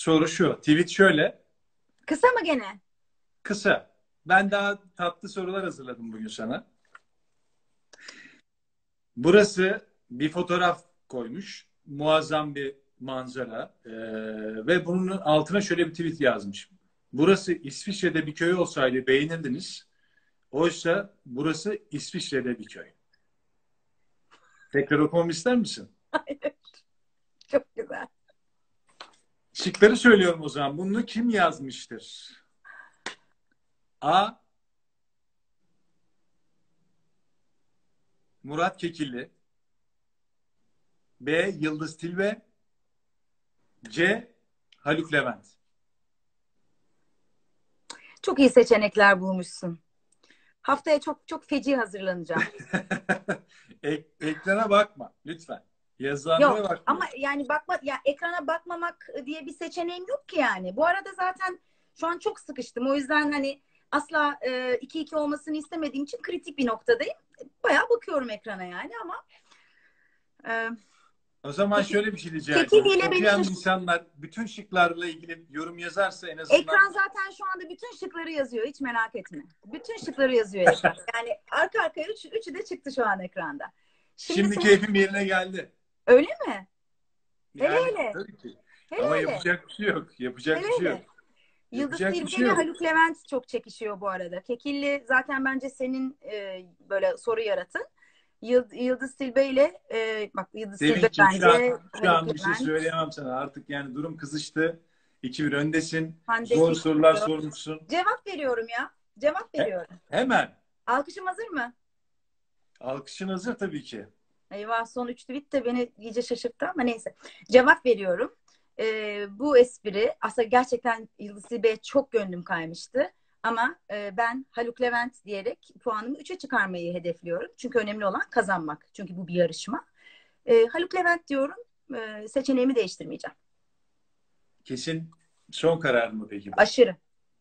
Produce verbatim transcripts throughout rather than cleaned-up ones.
soru şu. Tweet şöyle. Kısa mı gene? Kısa. Ben daha tatlı sorular hazırladım bugün sana. Burası bir fotoğraf koymuş. Muazzam bir manzara. Ee, ve bunun altına şöyle bir tweet yazmış. Burası İsviçre'de bir köy olsaydı beğenirdiniz. Oysa burası İsviçre'de bir köy. Tekrar okumamı ister misin? Hayır. Çok güzel. Şıkları söylüyorum o zaman. Bunu kim yazmıştır? A. Murat Kekilli. B. Yıldız Tilbe. C. Haluk Levent. Çok iyi seçenekler bulmuşsun. Haftaya çok çok feci hazırlanacağım. Ek, ekrana bakma lütfen. Yazılanlara Yok bakma. ama yani bakma ya, ekrana bakmamak diye bir seçeneğim yok ki yani. Bu arada zaten şu an çok sıkıştım. O yüzden hani asla e, iki iki olmasını istemediğim için kritik bir noktadayım. Bayağı bakıyorum ekrana yani ama e, O zaman Kekil, şöyle bir şey rica Kekil ediyorum. ile beni Okuyan şaşırt. insanlar bütün şıklarla ilgili yorum yazarsa en azından. Ekran zaten şu anda bütün şıkları yazıyor. Hiç merak etme. Bütün şıkları yazıyor ekran. Yani arka arkaya üç, üçü de çıktı şu an ekranda. Şimdi Şimdi senin, keyfim yerine geldi. öyle mi? Hele Yani hele. tabii ki. Hele Ama hele. yapacak bir şey yok. Yapacak Hele bir şey yok. hele. Yıldız Yapacak bir Tilbe şey ile yok. Haluk Levent çok çekişiyor bu arada. Kekilli zaten bence senin e, böyle soru yaratın. Yıld- Yıldız Tilbe ile e, bak Yıldız Tilbe Semihciğim şu an, bence şu Haluk an bir şey Levent. söyleyemem sana. Artık yani durum kızıştı. iki bir öndesin. Hande Zor sorular çekiyor. sormuşsun. Cevap veriyorum ya. Cevap He- veriyorum. hemen. Alkışım hazır mı? Alkışın hazır tabii ki. Eyvah, son üç tweet de beni iyice şaşırttı ama neyse. Cevap veriyorum. Ee, bu espri aslında gerçekten Yıldız Tilbe'ye çok gönlüm kaymıştı. Ama e, ben Haluk Levent diyerek puanımı üçe çıkarmayı hedefliyorum. Çünkü önemli olan kazanmak. Çünkü bu bir yarışma. Ee, Haluk Levent diyorum. Ee, seçeneğimi değiştirmeyeceğim. Kesin son karar mı peki bu? Aşırı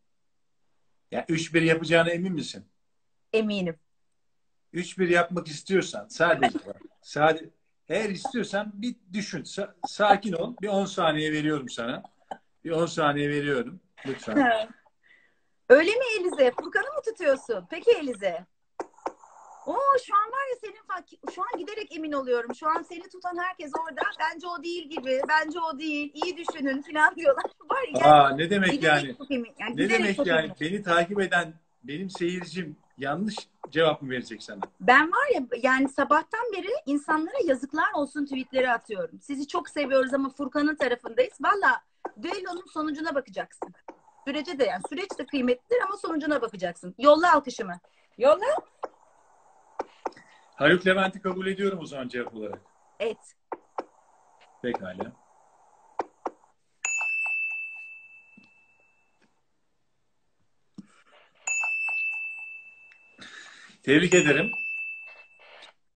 Yani üç bir yapacağına emin misin? eminim. üç bir yapmak istiyorsan sadece bak. Sadece, eğer istiyorsan bir düşün. Sa- sakin ol. Bir on saniye veriyorum sana. Bir on saniye veriyorum. Lütfen. Öyle mi Elize? Furkan'ı mı tutuyorsun? Peki Elize. Oo, şu an var ya senin fark, şu an giderek emin oluyorum. Şu an seni tutan herkes orada. Bence o değil gibi. Bence o değil. İyi düşünün falan diyorlar. Var ya yani, Aa, ne demek giderek yani? çok emin. Yani Ne giderek demek çok yani? emin. Beni takip eden benim seyircim yanlış cevap mı verecek sana? Ben var ya yani sabahtan beri insanlara yazıklar olsun tweetleri atıyorum. Sizi çok seviyoruz ama Furkan'ın tarafındayız. Valla düellonun sonucuna bakacaksın. Sürece de yani süreç de kıymetlidir ama sonucuna bakacaksın. Yolla alkışımı. Yolla. Haluk Levent'i kabul ediyorum o zaman cevap olarak. Et. Pekala. Tebrik ederim.